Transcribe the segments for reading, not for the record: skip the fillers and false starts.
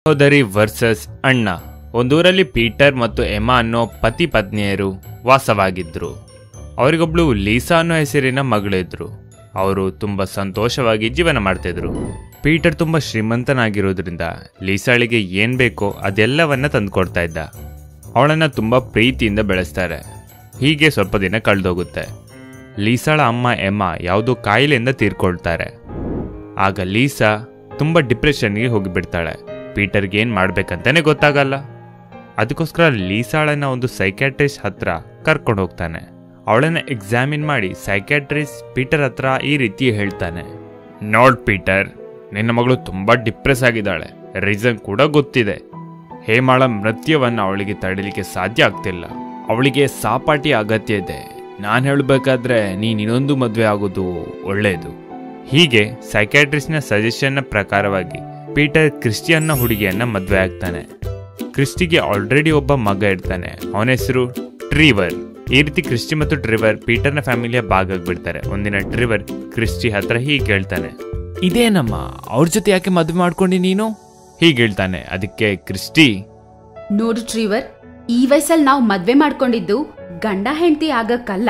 ಸಹೋದರಿ ವರ್ಸಸ್ ಅಣ್ಣ. ಒಂದೂರಲ್ಲಿ ಪೀಟರ್ ಮತ್ತು ಎಮಾ ಅನ್ನೋ ಪತಿ ಪತ್ನಿಯರು ವಾಸವಾಗಿದ್ರು. ಅವರಿಗೊಬ್ಳು ಲೀಸಾ ಅನ್ನೋ ಹೆಸರಿನ ಮಗಳಿದ್ರು. ಅವರು ತುಂಬಾ ಸಂತೋಷವಾಗಿ ಜೀವನ ಮಾಡ್ತಿದ್ರು. ಪೀಟರ್ ತುಂಬಾ ಶ್ರೀಮಂತನಾಗಿರೋದ್ರಿಂದ ಲೀಸಾಳಿಗೆ ಏನ್ ಬೇಕೋ ಅದೆಲ್ಲವನ್ನ ತಂದುಕೊಡ್ತಾ ಇದ್ದ. ಅವಳನ್ನ ತುಂಬಾ ಪ್ರೀತಿಯಿಂದ ಬೆಳೆಸ್ತಾರೆ. ಹೀಗೆ ಸ್ವಲ್ಪ ದಿನ ಕಳೆದೋಗುತ್ತೆ. ಲೀಸಾಳ ಅಮ್ಮ ಎಮಾ ಯಾವುದೋ ಕಾಯಿಲೆಯಿಂದ ತೀರ್ಕೊಳ್ತಾರೆ. ಆಗ ಲೀಸಾ ತುಂಬಾ ಡಿಪ್ರೆಷನ್ಗೆ ಹೋಗಿಬಿಡ್ತಾಳೆ. ಪೀಟರ್ಗೆ ಏನು ಮಾಡ್ಬೇಕಂತಾನೆ ಗೊತ್ತಾಗಲ್ಲ. ಅದಕ್ಕೋಸ್ಕರ ಲೀಸಾಳನ್ನ ಒಂದು ಸೈಕ್ಯಾಟ್ರಿಸ್ಟ್ ಹತ್ರ ಕರ್ಕೊಂಡು ಹೋಗ್ತಾನೆ. ಅವಳನ್ನ ಎಕ್ಸಾಮಿನ್ ಮಾಡಿ ಸೈಕ್ಯಾಟ್ರಿಸ್ಟ್ ಪೀಟರ್ ಹತ್ರ ಈ ರೀತಿ ಹೇಳ್ತಾನೆ, ನೋಡ್ ಪೀಟರ್, ನಿನ್ನ ಮಗಳು ತುಂಬಾ ಡಿಪ್ರೆಸ್ ಆಗಿದ್ದಾಳೆ. ರೀಸನ್ ಕೂಡ ಗೊತ್ತಿದೆ. ಹೇಮಾಳ ಮೃತ್ಯುವನ್ನು ಅವಳಿಗೆ ತಡಿಲಿಕ್ಕೆ ಸಾಧ್ಯ ಆಗ್ತಿಲ್ಲ. ಅವಳಿಗೆ ಸಾಪಾಟಿ ಅಗತ್ಯ ಇದೆ. ನಾನು ಹೇಳಬೇಕಾದ್ರೆ ನೀನು ಇನ್ನೊಂದು ಮದುವೆ ಆಗೋದು ಒಳ್ಳೆಯದು. ಹೀಗೆ ಸೈಕ್ಯಾಟ್ರಿಸ್ಟ್ನ ಸಜೆಷನ್ನ ಪ್ರಕಾರವಾಗಿ ಪೀಟರ್ ಕ್ರಿಸ್ಟಿ ಅನ್ನೋ ಹುಡುಗಿಯನ್ನ ಮದುವೆ ಆಗ್ತಾನೆ. ಕ್ರಿಸ್ಟಿಗೆ ಆಲ್ರೆಡಿ ಒಬ್ಬ ಮಗ ಇರ್ತಾನೆ. ಅವನ ಹೆಸರು ಟ್ರಿವರ್. ಈ ರೀತಿ ಕ್ರಿಸ್ಟಿ ಮತ್ತು ಟ್ರಿವರ್ ಪೀಟರ್ನ ಫ್ಯಾಮಿಲಿಯ ಭಾಗ ಆಗ್ಬಿಡ್ತಾರೆ. ಒಂದಿನ ಟ್ರಿವರ್ ಕ್ರಿಸ್ಟಿ ಹತ್ರ ಹೀಗೆ ಹೇಳ್ತಾನೆ, ಇದೇನಮ್ಮ ಅವ್ರ ಜೊತೆ ಯಾಕೆ ಮದುವೆ ಮಾಡ್ಕೊಂಡಿ ನೀನು? ಹೀಗೆ ಹೇಳ್ತಾನೆ. ಅದಕ್ಕೆ ಕ್ರಿಸ್ಟಿ, ನೋಡು ಟ್ರಿವರ್, ಈ ವಯಸ್ಸಲ್ಲಿ ನಾವು ಮದ್ವೆ ಮಾಡ್ಕೊಂಡಿದ್ದು ಗಂಡ ಹೆಂಡತಿ ಆಗಕ್ಕಲ್ಲ.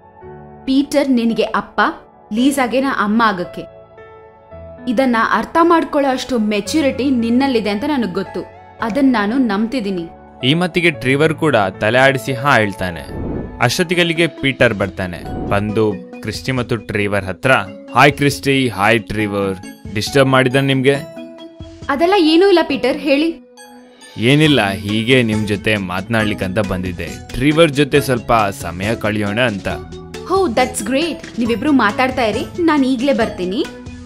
ಪೀಟರ್ ನಿನಗೆ ಅಪ್ಪ, ಲೀಸಾಗೆ ನಾ ಅಮ್ಮ ಆಗಕ್ಕೆ. ಇದನ್ನ ಅರ್ಥ ಮಾಡ್ಕೊಳ್ಳೋ ಅಷ್ಟು ಮೆಚ್ಯೂರಿಟಿ ನಿನ್ನಲ್ಲಿದೆ ಅಂತ ನನಗೆ ಗೊತ್ತು. ಅದನ್ನ ನಾನು ನಂಬ್ತಿದ್ದೀನಿ. ಈ ಮತ್ತಿಗೆ ಟ್ರಿವರ್ ಕೂಡ ತಲೆ ಆಡಿಸಿ ಹಾ ಹೇಳ್ತಾನೆ. ಅಷ್ಟೊತ್ತಿಗಲ್ಲಿಗೆ ಪೀಟರ್ ಬರ್ತಾನೆ. ಬಂದು ಕ್ರಿಸ್ಟಿ ಮತ್ತು ಟ್ರಿವರ್ ಹತ್ರ, hi Christy, hi Trevor, disturb ಮಾಡಿದ ನಿಮ್ಗೆ? ಅದೆಲ್ಲ ಏನೂ ಇಲ್ಲ ಪೀಟರ್, ಹೇಳಿ. ಏನಿಲ್ಲ, ಹೀಗೆ ನಿಮ್ ಜೊತೆ ಮಾತನಾಡ್ಲಿಕ್ಕಂತ ಬಂದಿದ್ದೆ. ಟ್ರಿವರ್ ಜೊತೆ ಸ್ವಲ್ಪ ಸಮಯ ಕಳೆಯೋಣ ಅಂತ. ಹೋ, ದಟ್ಸ್ ಗ್ರೇಟ್. ನೀವಿಬ್ರು ಮಾತಾಡ್ತಾ ಇರಿ, ನಾನು ಈಗ್ಲೇ ಬರ್ತೀನಿ.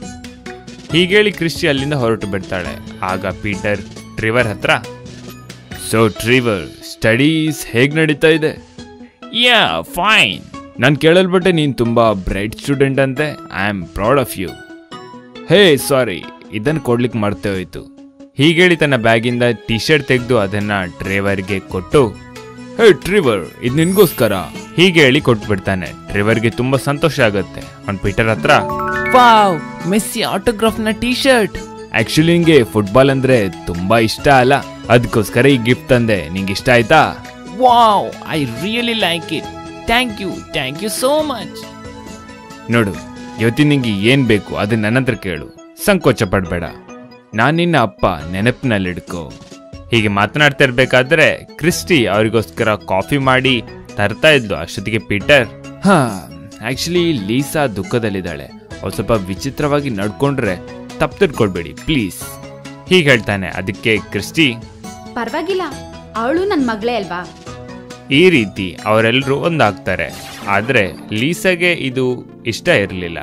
ಹೀಗೇಳಿ ಕ್ರಿಸ್ಟಿ ಅಲ್ಲಿಂದ ಹೊರಟು ಬಿಡ್ತಾಳೆ. ಆಗ ಪೀಟರ್ ಟ್ರಿವರ್ ಹತ್ರ, ಸೊ ಟ್ರಿವರ್, ಸ್ಟಡೀಸ್ ಹೇಗ್ ನಡೀತಾ ಇದೆ? Yeah fine. ನಾನು ಕೇಳಲ್ಪಟ್ಟೆ ನೀನು ತುಂಬಾ ಬ್ರೈಟ್ ಸ್ಟೂಡೆಂಟ್ ಅಂತೆ. I am proud of you. Hey sorry, ಇದನ್ನು ಕೊಡ್ಲಿಕ್ಕೆ ಮರ್ತೇ ಹೋಯ್ತು. ಹೀಗೇಳಿ ತನ್ನ ಬ್ಯಾಗಿಂದ ಟಿ ಶರ್ಟ್ ತೆಗೆದು ಅದನ್ನ ಟ್ರಿವರ್ಗೆ ಕೊಟ್ಟು, ಹೇ ಟ್ರಿವರ್, ಇದು ನಿನ್ಗೋಸ್ಕರ, ಹೀಗೆ ಹೇಳಿ ಕೊಟ್ಬಿಡ್ತಾನೆ. ಟ್ರಿವರ್ಗೆ ತುಂಬಾ ಸಂತೋಷ ಆಗುತ್ತೆ. ಅವ್ನು ಪೀಟರ್ ಹತ್ರ, ವಾವ್, ಮೆಸ್ಸಿ ಆಟೋಗ್ರಾಫ್ ನ ಟಿ ಶರ್ಟ್. ಆಕ್ಚುಲಿ ನಿಂಗೆ ಫುಟ್ಬಾಲ್ ಅಂದ್ರೆ ತುಂಬಾ ಇಷ್ಟ ಅಲ್ಲ, ಅದಕ್ಕೋಸ್ಕರ ಈ ಗಿಫ್ಟ್ ತಂದೆ. ನಿಂಗೆ ಇಷ್ಟ ಆಯ್ತಾ? Wow, I really like it. Thank you so much. ನೋಡು, ಇವತ್ತಿನ ನಿಂಗೆ ಏನ್ ಬೇಕು ಅದನ್ನ ನನ್ನ ಹತ್ರ ಕೇಳು, ಸಂಕೋಚ ಪಡ್ಬೇಡ. ನಾನ್ ನಿನ್ನ ಅಪ್ಪ, ನೆನಪಿನಲ್ಲಿಡ್ಕೋ. ಹೀಗೆ ಮಾತನಾಡ್ತಾ ಇರ್ಬೇಕಾದ್ರೆ ಕ್ರಿಸ್ಟಿ ಅವರಿಗೋಸ್ಕರ ಕಾಫಿ ಮಾಡಿ ತರ್ತಾ ಇದ್ಲು. ಅಷ್ಟೊತ್ತಿಗೆ ಪೀಟರ್, ಆಕ್ಚುಲಿ ಲೀಸಾ ದುಃಖದಲ್ಲಿದ್ದಾಳೆ. ಅವ್ರು ಸ್ವಲ್ಪ ವಿಚಿತ್ರವಾಗಿ ನಡ್ಕೊಂಡ್ರೆ ತಪ್ಪು ತಿಳ್ಕೊಳ್ಬೇಡಿ ಪ್ಲೀಸ್, ಹೀಗೆ ಹೇಳ್ತಾನೆ. ಅದಕ್ಕೆ ಕ್ರಿಸ್ಟಿ, ಪರವಾಗಿಲ್ಲ, ಅವಳು ನನ್ನ ಮಗಳೇ ಅಲ್ವಾ. ಈ ರೀತಿ ಅವರೆಲ್ಲರೂ ಒಂದಾಗ್ತಾರೆ. ಆದ್ರೆ ಲೀಸಾಗೆ ಇದು ಇಷ್ಟ ಇರಲಿಲ್ಲ.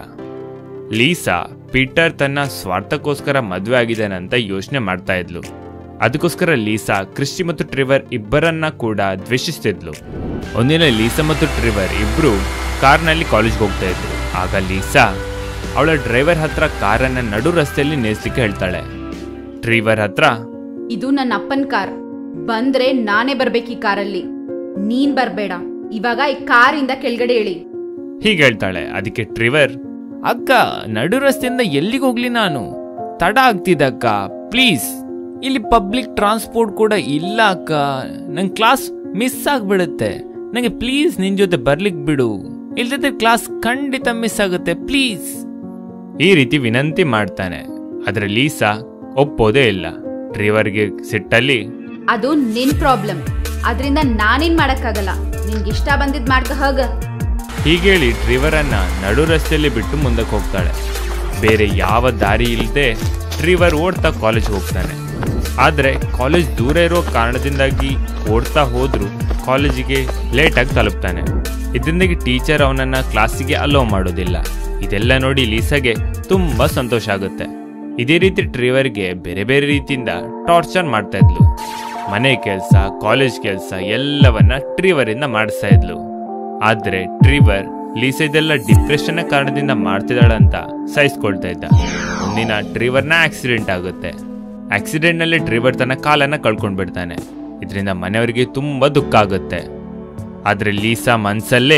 ಲೀಸಾ ಪೀಟರ್ ತನ್ನ ಸ್ವಾರ್ಥಕ್ಕೋಸ್ಕರ ಮದುವೆ ಆಗಿದ್ದಾನಂತ ಯೋಚನೆ ಮಾಡ್ತಾ ಇದ್ಲು. ಅದಕ್ಕೋಸ್ಕರ ಲೀಸಾ ಕ್ರಿಸ್ಟಿ ಮತ್ತು ಟ್ರಿವರ್ ಇಬ್ಬರನ್ನ ಕೂಡ ದ್ವೇಷಿಸ್ತಿದ್ಲು. ಒಂದಿನ ಲೀಸಾ ಮತ್ತು ಟ್ರಿವರ್ ಇಬ್ರು ಕಾರ್ನಲ್ಲಿ ಕಾಲೇಜ್ಗೆ ಹೋಗ್ತಾ ಇದ್ರು. ಆಗ ಲೀಸಾ ಅವಳ ಡ್ರೈವರ್ ಹತ್ರ ಕಾರನ್ನ ನಡು ರಸ್ತೆಯಲ್ಲಿ ನಿಲ್ಲಿಸ್ಲಿಕ್ಕೆ ಹೇಳ್ತಾಳೆ. ಟ್ರಿವರ್ ಹತ್ರ, ಇದು ನನ್ನ ಅಪ್ಪನ ಕಾರ್, ಬಂದ್ರೆ ನಾನೇ ಬರ್ಬೇಕು ಈ ಕಾರಲ್ಲಿ, ನೀನ್ ಬರ್ಬೇಡ. ಇವಾಗ ಈ ಕಾರಿಂದ ಕೆಳಗಡೆ ಇಳಿ, ಹೀಗೆ ಹೇಳ್ತಾಳೆ. ಅದಕ್ಕೆ ಟ್ರಿವರ್, ಅಕ್ಕ, ನಡು ರಸ್ತೆಯಿಂದ ಎಲ್ಲಿಗೆ ಹೋಗ್ಲಿ ನಾನು? ತಡ ಆಗ್ತಿದೆ ಅಕ್ಕ, ಪ್ಲೀಸ್. ಇಲ್ಲಿ ಪಬ್ಲಿಕ್ ಟ್ರಾನ್ಸ್ಪೋರ್ಟ್ ಕೂಡ ಇಲ್ಲ ಅಕ್ಕ, ನಂಗೆ ಕ್ಲಾಸ್ ಮಿಸ್ ಆಗ್ಬಿಡುತ್ತೆ. ನಂಗೆ ಪ್ಲೀಸ್ ನಿನ್ ಜೊತೆ ಬರ್ಲಿಕ್ ಬಿಡು, ಇಲ್ದಿದ್ರೆ ಕ್ಲಾಸ್ ಖಂಡಿತ ಮಿಸ್ ಆಗುತ್ತೆ, ಪ್ಲೀಸ್. ಈ ರೀತಿ ವಿನಂತಿ ಮಾಡ್ತಾನೆ. ಆದ್ರೆ ಲೀಸಾ ಒಪ್ಪೋದೇ ಇಲ್ಲ. ಟ್ರಿವರ್ಗೆ ಸಿಟ್ಟಲ್ಲಿ, ಅದು ನಿನ್ ಪ್ರಾಬ್ಲಮ್, ಅದರಿಂದ ನಾನೇನ್ ಮಾಡಕ್ಕಾಗಲ್ಲ. ನಿನ್ಗೆ ಇಷ್ಟ ಬಂದಿದ್ ಮಾಡ್ಕ ಹೋಗ. ಹೀಗೇಳಿ ಟ್ರಿವರನ್ನ ನಡು ರಸ್ತೆಯಲ್ಲಿ ಬಿಟ್ಟು ಮುಂದಕ್ಕೆ ಹೋಗ್ತಾಳೆ. ಬೇರೆ ಯಾವ ದಾರಿ ಇಲ್ಲದೆ ಟ್ರಿವರ್ ಓಡ್ತಾ ಕಾಲೇಜ್ ಹೋಗ್ತಾನೆ. ಆದ್ರೆ ಕಾಲೇಜ್ ದೂರ ಇರೋ ಕಾರಣದಿಂದಾಗಿ ಓಡ್ತಾ ಹೋದ್ರು ಕಾಲೇಜಿಗೆ ಲೇಟಾಗಿ ತಲುಪ್ತಾನೆ. ಇದರಿಂದಾಗಿ ಟೀಚರ್ ಅವನನ್ನ ಕ್ಲಾಸಿಗೆ ಅಲೋ ಮಾಡೋದಿಲ್ಲ. ಇದೆಲ್ಲ ನೋಡಿ ಲೀಸಾಗೆ ತುಂಬಾ ಸಂತೋಷ ಆಗುತ್ತೆ. ಇದೇ ರೀತಿ ಟ್ರಿವರ್ಗೆ ಬೇರೆ ಬೇರೆ ರೀತಿಯಿಂದ ಟಾರ್ಚರ್ ಮಾಡ್ತಾ ಇದ್ಲು. ಮನೆ ಕೆಲಸ, ಕಾಲೇಜ್ ಕೆಲಸ ಎಲ್ಲವನ್ನ ಟ್ರಿವರ್ ಇಂದ ಮಾಡಿಸ್ತಾ ಇದ್ಲು. ಆದ್ರೆ ಟ್ರಿವರ್ ಲೀಸಾ ಇದೆಲ್ಲ ಡಿಪ್ರೆಷನ್ ಕಾರಣದಿಂದ ಮಾಡ್ತಿದ್ದಾಳಂತ ಸಹಿಸ್ಕೊಳ್ತಾ ಇದ್ದ. ಒಂದಿನ ಟ್ರಿವರ್ನ ಆಕ್ಸಿಡೆಂಟ್ ಆಗುತ್ತೆ. ಆಕ್ಸಿಡೆಂಟ್ ನಲ್ಲಿ ಟ್ರಿವರ್ ತನ್ನ ಕಾಲನ್ನ ಕಳ್ಕೊಂಡ್ ಬಿಡ್ತಾನೆ. ಇದರಿಂದ ಮನೆಯವರಿಗೆ ತುಂಬಾ ದುಃಖ ಆಗುತ್ತೆ. ಆದ್ರೆ ಲೀಸಾ ಮನ್ಸಲ್ಲೇ,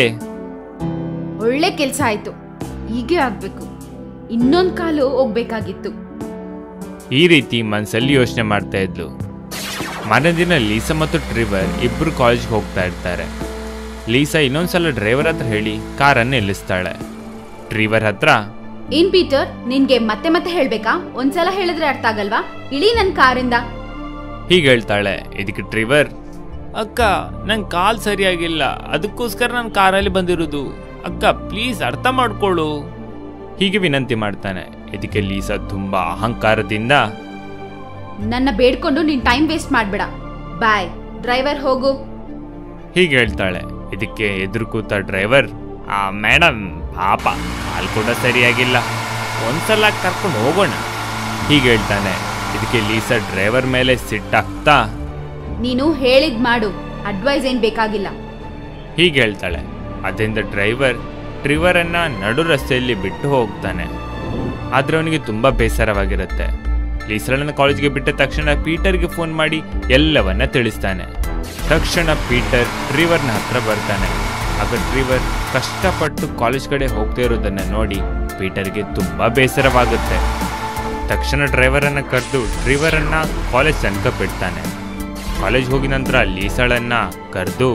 ಒಳ್ಳೆ ಕೆಲ್ಸ ಆಯ್ತು, ಹೀಗೆ ಆಗ್ಬೇಕು, ಇನ್ನೊಂದ್ ಕಾಲು ಹೋಗ್ಬೇಕಾಗಿತ್ತು. ಈ ರೀತಿ ಮನಸ್ಸಲ್ಲಿ ಯೋಚನೆ ಮಾಡ್ತಾ ಇದ್ಲು. ಮರುದಿನ ಲೀಸಾ ಮತ್ತು ಟ್ರಿವರ್ ಇಬ್ರು ಕಾಲೇಜ್ಗೆ ಹೋಗ್ತಾ ಇರ್ತಾರೆ. ಲೀಸಾ ಇನ್ನೊಂದ್ಸಲ ಡ್ರೈವರ್ ಹತ್ರ ಹೇಳಿ ಕಾರನ್ನು ನಿಲ್ಲಿಸ್ತಾಳೆ. ಟ್ರಿವರ್ ಹತ್ರ, ಏನ್ ಪೀಟರ್, ನಿನ್ಗೆ ಮತ್ತೆ ಮತ್ತೆ ಹೇಳ್ಬೇಕಾ? ಒಂದ್ಸಲ ಹೇಳಿದ್ರೆ ಅರ್ಥ ಆಗಲ್ವಾ? ಇಳಿ ನನ್ ಕಾರಿಂದ. ಹೀಗೆ ಹೇಳ್ತಾಳೆ. ಇದಕ್ಕೆ ಟ್ರಿವರ್, ಅಕ್ಕ ನಂಗೆ ಕಾಲ್ ಸರಿಯಾಗಿಲ್ಲ, ಅದಕ್ಕೋಸ್ಕರ ನಾನು ಕಾರಲ್ಲಿ ಬಂದಿರೋದು, ಅಕ್ಕ ಪ್ಲೀಸ್ ಅರ್ಥ ಮಾಡ್ಕೊಳ್ಳು, ಹೀಗೆ ವಿನಂತಿ ಮಾಡ್ತಾನೆ. ಇದಕ್ಕೆ ಲೀಸಾ ತುಂಬಾ ಅಹಂಕಾರದಿಂದ, ನನ್ನ ಬೇಡ್ಕೊಂಡು ನೀನ್ ಟೈಮ್ ವೇಸ್ಟ್ ಮಾಡ್ಬೇಡ, ಬಾಯ್, ಡ್ರೈವರ್ ಹೋಗು, ಹೀಗೆ ಹೇಳ್ತಾಳೆ. ಇದಕ್ಕೆ ಎದುರು ಕೂತ ಡ್ರೈವರ್, ಮೇಡಮ್ ಪಾಪ ಕಾಲ್ ಕೂಡ ಸರಿಯಾಗಿಲ್ಲ, ಒಂದ್ಸಲ ಕರ್ಕೊಂಡು ಹೋಗೋಣ, ಹೀಗೆ ಹೇಳ್ತಾನೆ. ಇದಕ್ಕೆ ಲೀಸಾ ಡ್ರೈವರ್ ಮೇಲೆ ಸಿಟ್ಟಾಗ್ತಾ, ನೀನು ಹೇಳಿದ್ ಮಾಡು, ಅಡ್ವೈಸ್ ಏನ್ ಬೇಕಾಗಿಲ್ಲ, ಹೀಗೆ ಹೇಳ್ತಾಳೆ. ಅದರಿಂದ ಡ್ರೈವರ್ ಟ್ರಿವರನ್ನ ನಡು ರಸ್ತೆಯಲ್ಲಿ ಬಿಟ್ಟು ಹೋಗ್ತಾನೆ. ಆದ್ರೆ ಅವನಿಗೆ ತುಂಬಾ ಬೇಸರವಾಗಿರುತ್ತೆ. ಲೀಸಾಳನ್ನ ಕಾಲೇಜ್ಗೆ ಬಿಟ್ಟ ತಕ್ಷಣ ಪೀಟರ್ಗೆ ಫೋನ್ ಮಾಡಿ ಎಲ್ಲವನ್ನ ತಿಳಿಸ್ತಾನೆ. ತಕ್ಷಣ ಪೀಟರ್ ಟ್ರಿವರ್ನ ಹತ್ರ ಬರ್ತಾನೆ. ಆಗ ಟ್ರಿವರ್ ಕಷ್ಟಪಟ್ಟು ಕಾಲೇಜ್ ಕಡೆ ಹೋಗ್ತಾ ಇರೋದನ್ನ ನೋಡಿ ಪೀಟರ್ಗೆ ತುಂಬಾ ಬೇಸರವಾಗುತ್ತೆ. ತಕ್ಷಣ ಡ್ರೈವರನ್ನ ಕರೆದು ಟ್ರಿವರನ್ನ ಕಾಲೇಜ್ ತನಕ ಬಿಡ್ತಾನೆ. ಕಾಲೇಜ್ ಹೋಗಿದ ನಂತರ ಲೀಸಾಳನ್ನ ಕರೆದು,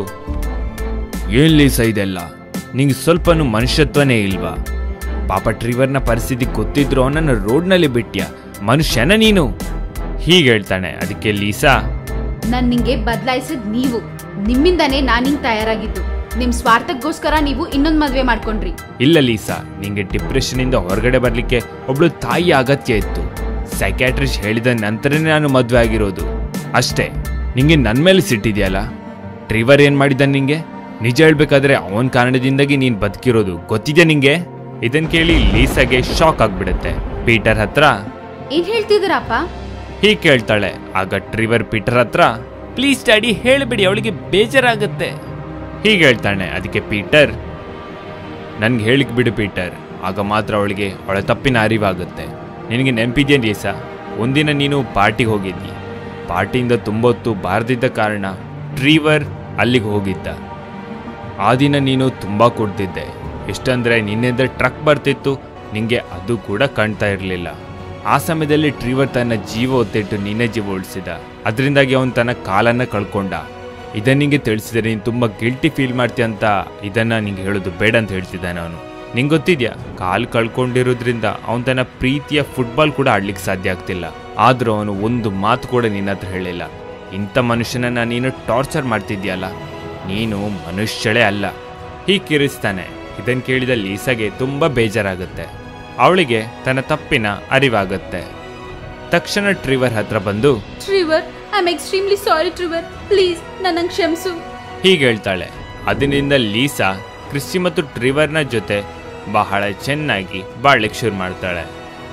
ಏನ್ ಲೀಸಾ ಇದೆಲ್ಲ, ನಿಂಗೆ ಸ್ವಲ್ಪನೂ ಮನುಷ್ಯತ್ವನೇ ಇಲ್ವಾ? ಪಾಪ ಟ್ರಿವರ್ನ ಪರಿಸ್ಥಿತಿ ಗೊತ್ತಿದ್ರು ಅವನನ್ನು ರೋಡ್ನಲ್ಲಿ ಬಿಟ್ಟ್ಯಾ, ಮನುಷ್ಯನ ನೀನು, ಹೀಗೆ ಹೇಳ್ತಾನೆ. ಅದಕ್ಕೆ ಲೀಸಾ, ನನ್ ನಿಂಗೆ ಬದಲಾಯಿಸಿದ್ ನೀವು, ನಿಮ್ಮಿಂದಾನೇ ನಾನ್ ಹಿಂಗ್ ತಯಾರಾಗಿದ್ದು, ನಿಮ್ ಸ್ವಾರ್ಥಕ್ಕೋಸ್ಕರ ನೀವು ಇನ್ನೊಂದ್ ಮದ್ವೆ ಮಾಡ್ಕೊಂಡ್ರಿ. ಇಲ್ಲ ಲೀಸಾ, ನಿಂಗೆ ಡಿಪ್ರೆಷನ್ ಇಂದ ಹೊರಗಡೆ ಬರ್ಲಿಕ್ಕೆ ಒಬ್ಳು ತಾಯಿ ಅಗತ್ಯ ಇತ್ತು. ಸೈಕ್ಯಾಟ್ರಿಸ್ಟ್ ಹೇಳಿದ ನಂತರನೇ ನಾನು ಮದ್ವೆ ಆಗಿರೋದು ಅಷ್ಟೇ. ನಿಂಗೆ ನನ್ನ ಮೇಲೆ ಸಿಟ್ಟಿದೆಯಲ್ಲ? ಟ್ರಿವರ್ ಏನ್ ಮಾಡಿದ ನಿಂಗೆ? ನಿಜ ಹೇಳ್ಬೇಕಾದ್ರೆ ಅವನ ಕಾರಣದಿಂದಾಗಿ ನೀನ್ ಬದುಕಿರೋದು ಗೊತ್ತಿದೆ ನಿಂಗೆ? ಇದನ್ ಕೇಳಿ ಲೀಸಾಗೆ ಶಾಕ್ ಆಗ್ಬಿಡುತ್ತೆ. ಪೀಟರ್ ಹತ್ರ, ಏನ್ ಹೇಳ್ತಿದ್ದೀರಪ್ಪ? ಹೀಗೆ ಕೇಳ್ತಾಳೆ. ಆಗ ಟ್ರಿವರ್ ಪೀಟರ್ ಹತ್ರ, ಪ್ಲೀಸ್ ಡ್ಯಾಡಿ ಹೇಳ್ಬಿಡಿ, ಅವಳಿಗೆ ಬೇಜಾರಾಗುತ್ತೆ, ಹೀಗೆ ಹೇಳ್ತಾನೆ. ಅದಕ್ಕೆ ಪೀಟರ್, ನನ್ಗೆ ಹೇಳಿಕ್ ಬಿಡು ಪೀಟರ್, ಆಗ ಮಾತ್ರ ಅವಳಿಗೆ ಅವಳ ತಪ್ಪಿನ ಅರಿವಾಗುತ್ತೆ. ನಿನಗೆ ನೆನಪಿದ್ಯಾ ಲೀಸಾ, ಒಂದಿನ ನೀನು ಪಾರ್ಟಿಗೆ ಹೋಗಿದ್ದಿ. ಪಾರ್ಟಿಯಿಂದ ತುಂಬೊತ್ತು ಬಾರದಿದ್ದ ಕಾರಣ ಟ್ರಿವರ್ ಅಲ್ಲಿಗೆ ಹೋಗಿದ್ದ. ಆ ದಿನ ನೀನು ತುಂಬ ಕುಡ್ದಿದ್ದೆ, ಎಷ್ಟಂದ್ರೆ ನಿನ್ನೆಂದ್ರೆ ಟ್ರಕ್ ಬರ್ತಿತ್ತು, ನಿಂಗೆ ಅದು ಕೂಡ ಕಾಣ್ತಾ ಇರಲಿಲ್ಲ. ಆ ಸಮಯದಲ್ಲಿ ಟ್ರಿವರ್ ತನ್ನ ಜೀವ ಒತ್ತಿಟ್ಟು ನಿನ್ನೆ ಜೀವ ಉಳಿಸಿದ. ಅದರಿಂದಾಗಿ ಅವನು ತನ್ನ ಕಾಲನ್ನು ಕಳ್ಕೊಂಡ. ಇದನ್ನ ನಿಂಗೆ ತಿಳಿಸಿದರೆ ನೀನು ತುಂಬ ಗಿಲ್ಟಿ ಫೀಲ್ ಮಾಡ್ತೀಯ ಅಂತ ಇದನ್ನ ನಿಂಗೆ ಹೇಳೋದು ಬೇಡ ಅಂತ ಹೇಳ್ತಿದ್ದಾನೆ ಅವನು. ನಿಂಗೆ ಗೊತ್ತಿದ್ಯಾ, ಕಾಲು ಕಳ್ಕೊಂಡಿರೋದ್ರಿಂದ ಅವನು ತನ್ನ ಪ್ರೀತಿಯ ಫುಟ್ಬಾಲ್ ಕೂಡ ಆಡ್ಲಿಕ್ಕೆ ಸಾಧ್ಯ ಆಗ್ತಿಲ್ಲ. ಆದರೂ ಅವನು ಒಂದು ಮಾತು ಕೂಡ ನಿನ್ನ ಹತ್ರ ಹೇಳಿಲ್ಲ. ಇಂಥ ಮನುಷ್ಯನನ್ನ ನೀನು ಟಾರ್ಚರ್ ಮಾಡ್ತಿದ್ಯಲ್ಲ, ನೀನು ಮನುಷ್ಯಳೇ ಅಲ್ಲ, ಹೀಗೆ ಕಿರಿಸ್ತಾನೆ. ಇದನ್ನು ಕೇಳಿದ ಲೀಸಾಗೆ ತುಂಬ ಬೇಜಾರಾಗುತ್ತೆ. ಅವಳಿಗೆ ತನ್ನ ತಪ್ಪಿನ ಅರಿವಾಗುತ್ತೆ. ತಕ್ಷಣ ಟ್ರಿವರ್ ಹತ್ರ ಬಂದು, Trevor, I am extremely sorry Trevor, please ನನ್ನನ್ನು ಕ್ಷಮಿಸು, ಹೀಗೆ ಹೇಳ್ತಾಳೆ. ಅದರಿಂದ ಲೀಸಾ ಕ್ರಿಸ್ಟಿ ಮತ್ತು ಟ್ರಿವರ್ನ ಜೊತೆ ಬಹಳ ಚೆನ್ನಾಗಿ ಬಾಳ್ಲಿಕ್ಕೆ ಶುರು ಮಾಡ್ತಾಳೆ.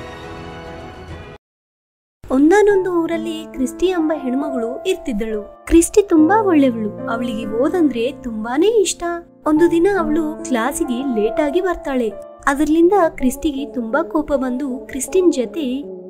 ಒಂದಾನೊಂದು ಊರಲ್ಲಿ ಕ್ರಿಸ್ಟಿ ಎಂಬ ಹೆಣ್ಮಗಳು ಇರ್ತಿದ್ದಳು. ಕ್ರಿಸ್ಟಿ ತುಂಬಾ ಒಳ್ಳೆವಳು. ಅವಳಿಗೆ ಓದಂದ್ರೆ ತುಂಬಾನೇ ಇಷ್ಟ. ಒಂದು ದಿನ ಅವಳು ಕ್ಲಾಸಿಗೆ ಲೇಟ್ ಆಗಿ ಬರ್ತಾಳೆ. ಅದರಿಂದ ಕ್ರಿಸ್ಟಿಗೆ ತುಂಬಾ ಕೋಪ ಬಂದು ಕ್ರಿಸ್ಟಿನ್ ಜೊತೆ,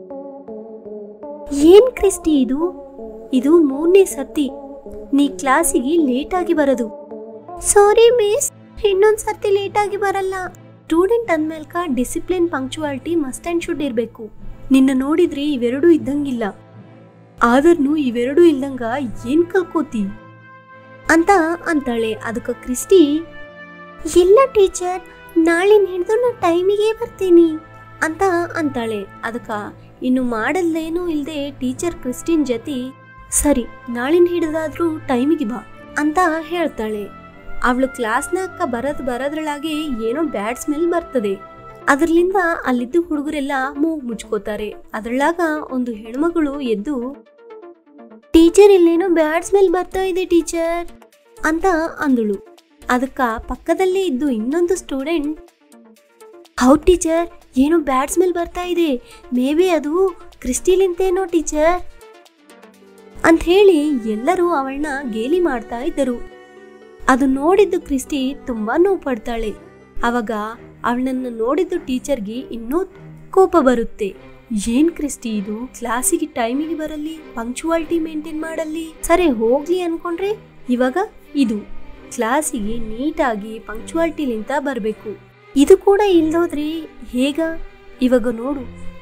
ಏನ್ ಕ್ರಿಸ್ಟಿ ಇದು 3ನೇ ಸತಿ ನೀ ಕ್ಲಾಸಿಗೆ ಲೇಟ್ ಆಗಿ ಬರೋದು. ಸಾರಿ ಮಿಸ್, ಇನ್ನೊಂದ್ ಸರ್ತಿ ಲೇಟ್ ಆಗಿ ಬರಲ್ಲ. ಸ್ಟೂಡೆಂಟ್ ಅಂದ್ಮೇಲ್ಕ discipline, punctuality must and should ಇರ್ಬೇಕು. ನಿನ್ನ ನೋಡಿದ್ರೆ ಇವೆರಡೂ ಇದ್ದಂಗಿಲ್ಲ, ಆದ್ರೂ ಇವೆರಡೂ ಇಲ್ದಂಗ ಏನ್ ಕಲ್ಕೋತಿ ಅಂತ ಅಂತಾಳೆ. ಅದಕ್ಕೆ ಕ್ರಿಸ್ಟಿ, ಇಲ್ಲ ಟೀಚರ್, ನಾಳಿನ ಹಿಡಿದು ನಾ ಟೈಮಿಗೆ ಬರ್ತೀನಿ ಅಂತ ಅಂತಾಳೆ. ಅದಕ್ಕ ಇನ್ನು ಮಾಡಲ್ಲೇನೂ ಇಲ್ಲದೆ ಟೀಚರ್ ಕ್ರಿಸ್ಟಿನ್ ಜೊತೆ, ಸರಿ ನಾಳಿನ ಹಿಡಿದಾದ್ರೂ ಟೈಮಿಗೆ ಬಾ ಅಂತ ಹೇಳ್ತಾಳೆ. ಅವಳು ಕ್ಲಾಸ್ನಾಗ ಬರೋದ್ರೊಳಗೆ ಏನೋ ಬ್ಯಾಡ್ ಸ್ಮೆಲ್ ಬರ್ತದೆ. ಅದರ್ಲಿಂದ ಅಲ್ಲಿದ್ದ ಹುಡುಗರೆಲ್ಲ ಮೂಗು ಮುಚ್ಕೋತಾರೆ. ಅದ್ರೊಳಗ ಒಂದು ಹೆಣ್ಮಗಳು ಎದ್ದು, ಟೀಚರ್ ಇಲ್ಲೇನೋ ಬ್ಯಾಡ್ ಸ್ಮೆಲ್ ಬರ್ತಾ ಇದೆ ಟೀಚರ್ ಅಂತ ಅಂದಳು. ಅದಕ್ಕ ಪಕ್ಕದಲ್ಲೇ ಇದ್ದು ಇನ್ನೊಂದು ಸ್ಟೂಡೆಂಟ್, ಹೌದು ಟೀಚರ್, ಏನೋ ಬ್ಯಾಡ್ ಸ್ಮೆಲ್ ಬರ್ತಾ ಇದೆ, ಮೇ ಬಿ ಅದು ಕ್ರಿಸ್ಟಿಲಿಂತೇನೋ ಟೀಚರ್ ಅಂತ ಹೇಳಿ ಎಲ್ಲರೂ ಅವಳನ್ನ ಗೇಲಿ ಮಾಡ್ತಾ ಇದ್ದರು. ಅದು ನೋಡಿದ್ದು ಕ್ರಿಸ್ಟಿ ತುಂಬಾ ನೋವು ಪಡ್ತಾಳೆ. ಅವಾಗ ಅವಳನ್ನ ನೋಡಿದ್ದು ಟೀಚರ್ಗೆ ಇನ್ನೂ ಕೋಪ ಬರುತ್ತೆ. ಏನ್ ಕ್ರಿಸ್ಟಿ ಇದು, ಕ್ಲಾಸಿಗೆ ಟೈಮಿಗೆ ಬರಲಿ, ಪಂಕ್ಚುವಾಲಿಟಿ ಮೇಂಟೈನ್ ಮಾಡಲಿ, ಸರಿ ಹೋಗ್ಲಿ ಅನ್ಕೊಂಡ್ರೆ ಇವಾಗ ಇದು ಕ್ಲಾಸಿಗೆ ನೀಟಾಗಿ ಪಂಕ್ಚುವಾಲಿಟಿಲಿಂತ ಬರಬೇಕು, ಇದು ಕೂಡ ಇಲ್ದೋದ್ರಿ ಹೇಗ? ಇವಾಗ ನೋಡು,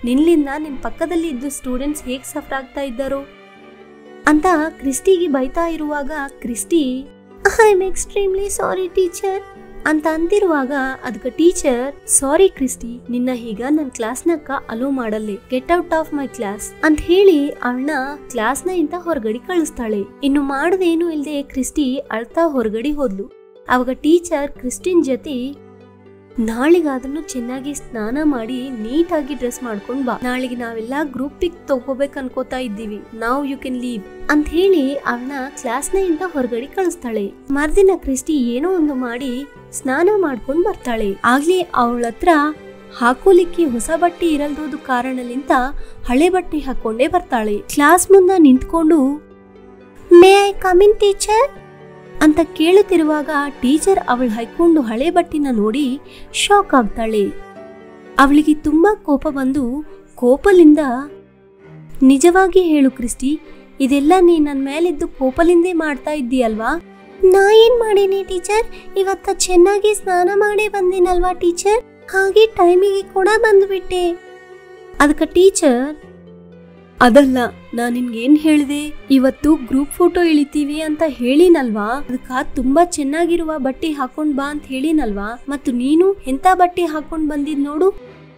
ನಿನ್ನಿಂದ ನಿನ್ ಪಕ್ಕದಲ್ಲಿ ಇದ್ದು ಸ್ಟೂಡೆಂಟ್ಸ್ ಹೇಗ್ ಸಫರ್ ಆಗ್ತಾ ಇದ್ದಾರೋ ಅಂತ ಕ್ರಿಸ್ಟಿಗೆ ಬೈತಾ ಇರುವಾಗ Christy I am extremely sorry teacher ಅಂತ ಅಂತಿರುವಾಗ ಅದಕ್ಕೆ ಟೀಚರ್ ಸಾರಿ ಕ್ರಿಸ್ಟಿ, ನಿನ್ನ ಈಗ ನನ್ನ ಕ್ಲಾಸ್ನಕ್ಕ ಅಲೋ ಮಾಡಲ್ಲೇ, get out of my class ಅಂತ ಹೇಳಿ ಅವಳನ್ನ ಕ್ಲಾಸ್ನ ಇಂತ ಹೊರಗಡೆ ಕಳಿಸ್ತಾಳೆ. ಇನ್ನು ಮಾಡದೇನು ಇಲ್ದೆ ಕ್ರಿಸ್ಟಿ ಅಳ್ತಾ ಹೊರಗಡೆ ಹೋದ್ಲು. ಅವಾಗ ಟೀಚರ್ ಕ್ರಿಸ್ಟಿನ್ ಜೊತೆ ನಾಳಿಗಾದ್ರೂ ಚೆನ್ನಾಗಿ ಸ್ನಾನ ಮಾಡಿ ನೀಟಾಗಿ ಡ್ರೆಸ್ ಮಾಡ್ಕೊಂಡ್ ಬಾ, ನಾಳೆಗೆ ನಾವೆಲ್ಲ ಗ್ರೂಪ್ ಪಿಕ್ ತಗೋಬೇಕು ಅನ್ಕೋತಾ ಇದ್ದೀವಿ, ನಾವ್ ಯು ಕ್ಯಾನ್ ಲೀವ್ ಅಂತ ಹೇಳಿ ಅವಳನ್ನ ಕ್ಲಾಸ್ನ ಇಂದ ಹೊರಗಡೆ ಕಳಿಸ್ತಾಳೆ. ಮರ್ದಿನ ಕ್ರಿಸ್ಟಿ ಏನೋ ಒಂದು ಮಾಡಿ ಸ್ನಾನ ಮಾಡ್ಕೊಂಡ್ ಬರ್ತಾಳೆ. ಆಗ್ಲೇ ಅವಳ ಹತ್ರ ಹಾಕೋಲಿಕ್ಕೆ ಹೊಸ ಬಟ್ಟೆ ಇರಲ್ದೋದು ಕಾರಣಲಿಂತ ಹಳೆ ಬಟ್ಟೆ ಹಾಕೊಂಡೇ ಬರ್ತಾಳೆ. ಕ್ಲಾಸ್ ಮುಂದ ನಿಂತ್ಕೊಂಡು may I come in teacher ಅಂತ ಕೇಳುತ್ತಿರುವಾಗ ಟೀಚರ್ ಅವಳು ಹಾಕೊಂಡು ಹಳೆ ಬಟ್ಟಿನ ನೋಡಿ ಶಾಕ್ ಆಗ್ತಾಳೆ. ಅವಳಿಗೆ ತುಂಬಾ ಕೋಪ ಬಂದು ಕೋಪಲಿಂದ ನಿಜವಾಗಿ ಹೇಳು ಕ್ರಿಸ್ಟಿ, ಇದೆಲ್ಲ ನೀ ನನ್ನ ಮೇಲಿದ್ದು ಕೋಪಲಿಂದೇ ಮಾಡ್ತಾ ಇದ್ದೀಯಲ್ವಾ? ನಾ ಏನ್ ಮಾಡೀನಿ ಟೀಚರ್, ಇವತ್ತ ಚೆನ್ನಾಗಿ ಸ್ನಾನ ಮಾಡೇ ಬಂದಿನಲ್ವಾ ಟೀಚರ್, ಹಾಗೆ ಟೈಮಿಗೆ ಕೂಡ ಬಂದ್ಬಿಟ್ಟೆ. ಅದಕ್ಕೆ ಟೀಚರ್ ಅದಲ್ಲ, ನಾ ನಿನ್ಗೇನ್ ಹೇಳಿದೆ, ಇವತ್ತು ಗ್ರೂಪ್ ಫೋಟೋ ಇಳಿತೀವಿ ಅಂತ ಹೇಳಿನಲ್ವಾ, ಅದಕ್ಕ ತುಂಬಾ ಚೆನ್ನಾಗಿರುವ ಬಟ್ಟೆ ಹಾಕೊಂಡ್ ಬಾ ಅಂತ ಹೇಳಿನಲ್ವಾ, ಮತ್ತು ನೀನು ಎಂತ ಬಟ್ಟೆ ಹಾಕೊಂಡ್ ಬಂದಿದ್ ನೋಡು.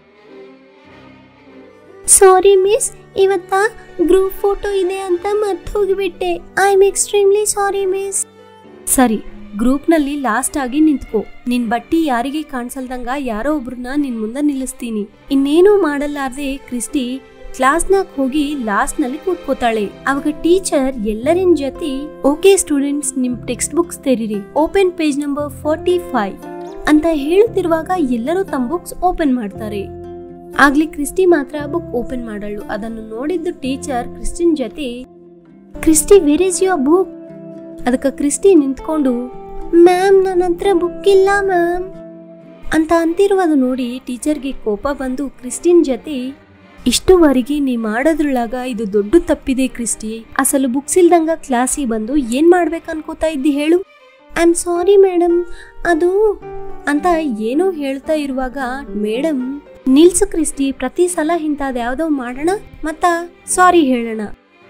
ಸಾರಿ ಮಿಸ್, ಇವತ್ತ ಗ್ರೂಪ್ ಫೋಟೋ ಇದೆ ಅಂತ ಮರ್ತು ಹೋಗಿಬಿಟ್ಟೆ, I am extremely sorry miss. ಸರಿ, ಗ್ರೂಪ್ ನಲ್ಲಿ ಲಾಸ್ಟ್ ಆಗಿ ನಿಂತ್ಕೋ, ನಿನ್ ಬಟ್ಟಿ ಯಾರಿಗೆ ಕಾಣಿಸಲ್ದಂಗ ಯಾರೋ ಒಬ್ರನ್ನ ನಿನ್ ಮುಂದೆ ನಿಲ್ಲಿಸ್ತೀನಿ. ಇನ್ನೇನು ಮಾಡಲಾರ್ದೆ ಕ್ರಿಸ್ಟಿ ಕ್ಲಾಸ್ನಾಗ ಹೋಗಿ ಲಾಸ್ಟ್ ನಲ್ಲಿ ಕೂತ್ಕೋತಾಳೆ. ಅವಾಗ ಟೀಚರ್ ಎಲ್ಲರಿನ್ ಜೊತೆ ಓಕೆ ಸ್ಟೂಡೆಂಟ್ಸ್, ನಿಮ್ ಟೆಕ್ಸ್ಟ್ ಬುಕ್ಸ್ ತೆರೀರಿ, ಓಪನ್ ಪೇಜ್ ನಂಬರ್ 45 ಅಂತ ಹೇಳುತ್ತಿರುವಾಗ ಎಲ್ಲರೂ ತಮ್ಮ ಬುಕ್ಸ್ ಓಪನ್ ಮಾಡ್ತಾರೆ. ಆಗ್ಲಿ ಕ್ರಿಸ್ಟಿ ಮಾತ್ರ ಬುಕ್ ಓಪನ್ ಮಾಡಳು. ಅದನ್ನು ನೋಡಿದ್ದು ಟೀಚರ್ ಕ್ರಿಸ್ಟಿನ್ ಜೊತೆ Christy where is your book? ಅದಕ್ಕೆ ಕ್ರಿಸ್ಟಿ ನಿಂತ್ಕೊಂಡು ಮ್ಯಾಮ್ ನನ್ನ ಹತ್ರ ಬುಕ್ ಇಲ್ಲ ಮ್ಯಾಮ್ ಅಂತ ಅಂತಿರುವುದು ನೋಡಿ ಟೀಚರ್ಗೆ ಕೋಪ ಬಂದು ಕ್ರಿಸ್ಟಿನ್ ಜೊತೆ ಇಷ್ಟುವರೆಗೆ ನೀ ಮಾಡೋದ್ರೊಳಗ ಇದು ದೊಡ್ಡ ತಪ್ಪಿದೆ ಕ್ರಿಸ್ಟಿ, ಅಸಲು ಬುಕ್ಸ್ ಇಲ್ದಂಗ ಕ್ಲಾಸಿಗೆ ಬಂದು ಏನ್ ಮಾಡ್ಬೇಕು ಅನ್ಕೋತಾ ಇದ್ದಿ ಹೇಳು? ಐ ಆಮ್ ಸಾರಿ ಮೇಡಮ್, ಅದು ಅಂತ ಏನೋ ಹೇಳ್ತಾ ಇರುವಾಗ ಮೇಡಮ್ ನಿಲ್ಸು ಕ್ರಿಸ್ಟಿ, ಪ್ರತಿ ಸಲ ಇಂಥದ್ದು ಯಾವ್ದೋ ಮಾಡೋಣ ಮತ್ತ ಸಾರಿ ಹೇಳೋಣ,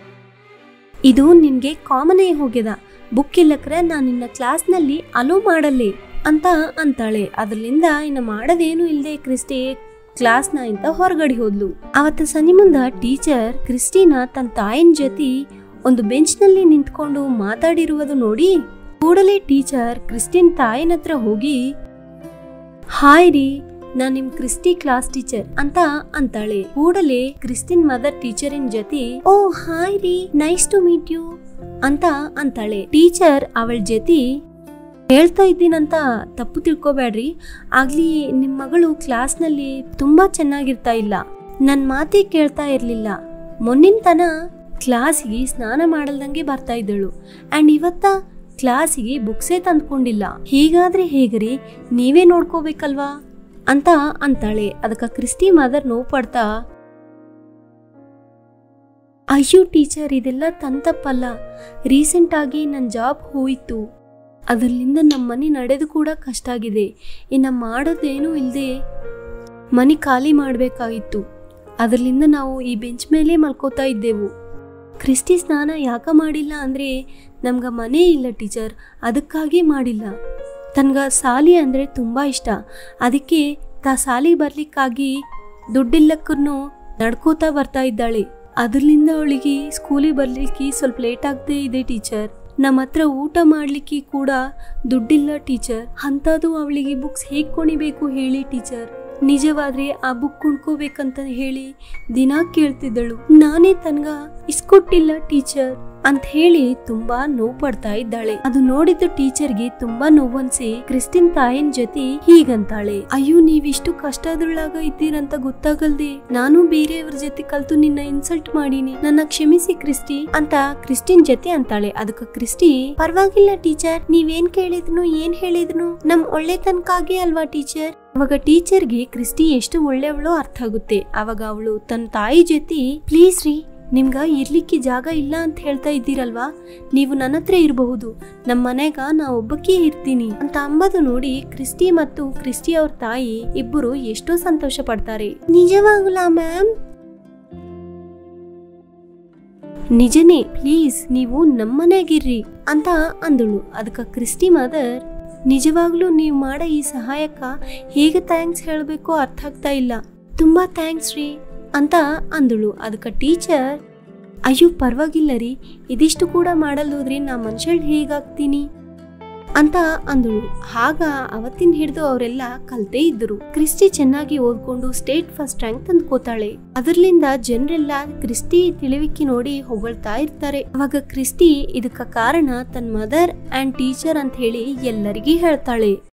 ಇದು ನಿನ್ಗೆ ಕಾಮನ್ ಆಗಿ ಹೋಗ್ಯದ, ಬುಕ್ ಇಲ್ಲಕ್ರೆ ನಾನು ನಿನ್ನ ಕ್ಲಾಸ್ನಲ್ಲಿ ಅಲೋ ಮಾಡಲ್ಲೇ ಅಂತ ಅಂತಾಳೆ. ಅದರಿಂದ ಇನ್ನು ಮಾಡೋದೇನು ಇಲ್ಲದೆ ಕ್ರಿಸ್ಟಿ ಕ್ಲಾಸ್ನ ಇಂತ ಹೊರಗಡೆ ಹೋದ್ಲು. ಅವತ್ತು ಸಂಜೆ ಮುಂದ ಟೀಚರ್ ಕ್ರಿಸ್ಟಿನ ತನ್ನ ತಾಯಿನ ಜೊತೆ ಒಂದು ಬೆಂಚ್ ನಲ್ಲಿ ನಿಂತ್ಕೊಂಡು ಮಾತಾಡಿರುವುದು ನೋಡಿ ಕೂಡಲೇ ಟೀಚರ್ ಕ್ರಿಸ್ಟಿನ್ ತಾಯಿನ ಹತ್ರ ಹೋಗಿ ಹಾಯ್ ರೀ, ನಾನ್ ನಿಮ್ ಕ್ರಿಸ್ಟಿ ಕ್ಲಾಸ್ ಟೀಚರ್ ಅಂತ ಅಂತಾಳೆ. ಕೂಡಲೇ ಕ್ರಿಸ್ಟಿನ್ ಮದರ್ ಟೀಚರಿನ್ ಜೊತೆ ಓ ಹಾಯ್ ರೀ, ನೈಸ್ ಟು ಮೀಟ್ ಯು ಅಂತ ಅಂತಾಳೆ. ಟೀಚರ್ ಅವಳ ಜೊತೆ ಹೇಳ್ತಾ ಇದ್ದೀನಂತ ತಪ್ಪು ತಿಳ್ಕೊಬೇಡ್ರಿ, ಆಗ್ಲಿ ನಿಮ್ ಮಗಳು ಕ್ಲಾಸ್ನಲ್ಲಿ ತುಂಬಾ ಚೆನ್ನಾಗಿರ್ತಾ ಇಲ್ಲ, ನನ್ ಮಾತೇ ಕೇಳ್ತಾ ಇರ್ಲಿಲ್ಲ, ಮೊನ್ನಿನ ತನ ಕ್ಲಾಸಿಗೆ ಸ್ನಾನ ಮಾಡಲ್ದಂಗೆ ಬರ್ತಾ ಇದ್ದಳು, ಅಂಡ್ ಇವತ್ತ ಕ್ಲಾಸಿಗೆ ಬುಕ್ಸೇ ತಂದ್ಕೊಂಡಿಲ್ಲ, ಹೀಗಾದ್ರೆ ಹೇಗ್ರಿ, ನೀವೇ ನೋಡ್ಕೋಬೇಕಲ್ವಾ ಅಂತ ಅಂತಾಳೆ. ಅದಕ್ಕೆ ಕ್ರಿಸ್ಟಿ ಮದರ್ ನೋವು ಪಡ್ತಾ ಅಯ್ಯೋ ಟೀಚರ್, ಇದೆಲ್ಲ ತಪ್ಪಲ್ಲ, ರೀಸೆಂಟ್ ಆಗಿ ನನ್ನ ಜಾಬ್ ಹೋಯಿತು, ಅದರಿಂದ ನಮ್ಮ ಮನೆ ನಡೆದು ಕೂಡ ಕಷ್ಟ ಆಗಿದೆ, ಇನ್ನು ಮಾಡೋದೇನೂ ಇಲ್ಲದೆ ಮನೆ ಖಾಲಿ ಮಾಡಬೇಕಾಗಿತ್ತು, ಅದರಿಂದ ನಾವು ಈ ಬೆಂಚ್ ಮೇಲೆ ಮಲ್ಕೋತಾ ಇದ್ದೆವು. ಕ್ರಿಸ್ಟಿ ಸ್ನಾನ ಯಾಕೆ ಮಾಡಿಲ್ಲ ಅಂದರೆ ನಮ್ಗೆ ಮನೆ ಇಲ್ಲ ಟೀಚರ್, ಅದಕ್ಕಾಗಿ ಮಾಡಿಲ್ಲ. ತನ್ಗೆ ಸಾಲಿ ಅಂದರೆ ತುಂಬ ಇಷ್ಟ, ಅದಕ್ಕೆ ಸಾಲಿಗೆ ಬರ್ಲಿಕ್ಕಾಗಿ ದುಡ್ಡಿಲ್ಲಕ್ಕೂ ನಡ್ಕೋತಾ ಬರ್ತಾ ಇದ್ದಾಳೆ, ಅದರಿಂದ ಅವಳಿಗೆ ಸ್ಕೂಲಿಗೆ ಬರ್ಲಿಕ್ಕೆ ಸ್ವಲ್ಪ ಲೇಟ್ ಆಗದೆ ಇದೆ ಟೀಚರ್. ನಮ್ಮ ಹತ್ರ ಊಟ ಮಾಡ್ಲಿಕ್ಕೆ ಕೂಡ ದುಡ್ಡಿಲ್ಲ ಟೀಚರ್, ಅಂಥದ್ದು ಅವಳಿಗೆ ಬುಕ್ಸ್ ಹೇಗೆ ಕೊಂಡಿಬೇಕು ಹೇಳಿ ಟೀಚರ್, ನಿಜವಾದ್ರೆ ಆ ಬುಕ್ ಕೊಂಡ್ಕೋಬೇಕಂತ ಹೇಳಿ ದಿನ ಕೇಳ್ತಿದ್ದಳು, ನಾನೇ ತನ್ಗ ಇಸ್ಕೊಟ್ಟಿಲ್ಲ ಟೀಚರ್ ಅಂತ ಹೇಳಿ ತುಂಬಾ ನೋವು ಪಡ್ತಾ ಇದ್ದಾಳೆ. ಅದು ನೋಡಿದ್ದು ಟೀಚರ್ಗೆ ತುಂಬಾ ನೋವನ್ಸಿ ಕ್ರಿಸ್ಟಿನ್ ತಾಯಿನ ಜೊತೆ ಹೀಗಂತಾಳೆ, ಅಯ್ಯೋ ನೀವಿಷ್ಟು ಕಷ್ಟದೊಳಗ ಇದ್ದೀರಂತ ಗೊತ್ತಾಗಲ್ದೆ ನಾನು ಬೇರೆಯವ್ರ ಜೊತೆ ಕಲ್ತು ನಿನ್ನ ಇನ್ಸಲ್ಟ್ ಮಾಡೀನಿ, ನನ್ನ ಕ್ಷಮಿಸಿ ಕ್ರಿಸ್ಟಿ ಅಂತ ಕ್ರಿಸ್ಟಿನ್ ಜೊತೆ ಅಂತಾಳೆ. ಅದಕ್ಕೆ ಕ್ರಿಸ್ಟಿ ಪರವಾಗಿಲ್ಲ ಟೀಚರ್, ನೀವೇನ್ ಕೇಳಿದ್ನು ಏನ್ ಹೇಳಿದ್ನು ನಮ್ ಒಳ್ಳೆ ತನಕಾಗೆ ಅಲ್ವಾ ಟೀಚರ್. ಅವಾಗ ಟೀಚರ್ಗೆ ಕ್ರಿಸ್ಟಿ ಎಷ್ಟು ಒಳ್ಳೆಯವಳೋ ಅರ್ಥ ಆಗುತ್ತೆ. ಅವಾಗ ಅವಳು ತನ್ನ ತಾಯಿ ಜೊತೆ ಪ್ಲೀಸ್ ರೀ, ನಿಮ್ಗ ಇರ್ಲಿಕ್ಕೆ ಜಾಗ ಇಲ್ಲ ಅಂತ ಹೇಳ್ತಾ ಇದ್ದೀರಲ್ವಾ, ನೀವು ನನ್ನ ಹತ್ರ ಇರಬಹುದು, ನಮ್ಮ ಮನೆಗ ನಾ ಒಬ್ಬಕ್ಕೆ ಇರ್ತೀನಿ ಅಂತ ಅಂಬದು ನೋಡಿ ಕ್ರಿಸ್ಟಿ ಮತ್ತು ಕ್ರಿಸ್ಟಿ ಅವ್ರ ತಾಯಿ ಇಬ್ಬರು ಎಷ್ಟೋ ಸಂತೋಷ ಪಡ್ತಾರೆ. ನಿಜವಾಗಲ್ಲ ಮ್ಯಾಮ್, ನಿಜನೇ, ಪ್ಲೀಸ್ ನೀವು ನಮ್ಮನೆಗಿರ್ರಿ ಅಂತ ಅಂದಳು. ಅದಕ್ಕೆ ಕ್ರಿಸ್ಟಿ ಮದರ್, ನಿಜವಾಗ್ಲೂ ನೀವು ಮಾಡೋ ಈ ಸಹಾಯಕ್ಕ ಹೇಗೆ ಥ್ಯಾಂಕ್ಸ್ ಹೇಳಬೇಕೋ ಅರ್ಥ ಆಗ್ತಾ ಇಲ್ಲ. ತುಂಬಾ ಥ್ಯಾಂಕ್ಸ್ ರೀ ಅಂತ ಅಂದಳು. ಅದಕ್ಕೆ ಟೀಚರ್, ಅಯ್ಯೋ ಪರವಾಗಿಲ್ಲ ರೀ, ಇದಿಷ್ಟು ಕೂಡ ಮಾಡಲ್ಲೋದ್ರಿ ನಾ ಮನುಷ್ಯಳ್ ಹೇಗಾಗ್ತೀನಿ ಅಂತ ಅಂದಳು. ಆಗ ಅವತ್ತಿನ ಹಿಡಿದು ಅವರೆಲ್ಲ ಕಲ್ತೇ ಇದ್ರು. ಕ್ರಿಸ್ಟಿ ಚೆನ್ನಾಗಿ ಓದ್ಕೊಂಡು ಸ್ಟೇಟ್ ಫಸ್ಟ್ ರ್ಯಾಂಕ್ ತಂದ್ಕೋತಾಳೆ. ಅದರ್ಲಿಂದ ಜನರೆಲ್ಲ ಕ್ರಿಸ್ಟಿ ತಿಳಿವಿಕ್ಕಿ ನೋಡಿ ಹೊಗಳ್ತಾ ಇರ್ತಾರೆ. ಅವಾಗ ಕ್ರಿಸ್ಟಿ ಇದಕ್ಕ ಕಾರಣ ತನ್ನ ಮದರ್ ಅಂಡ್ ಟೀಚರ್ ಅಂತ ಹೇಳಿ ಎಲ್ಲರಿಗೂ ಹೇಳ್ತಾಳೆ.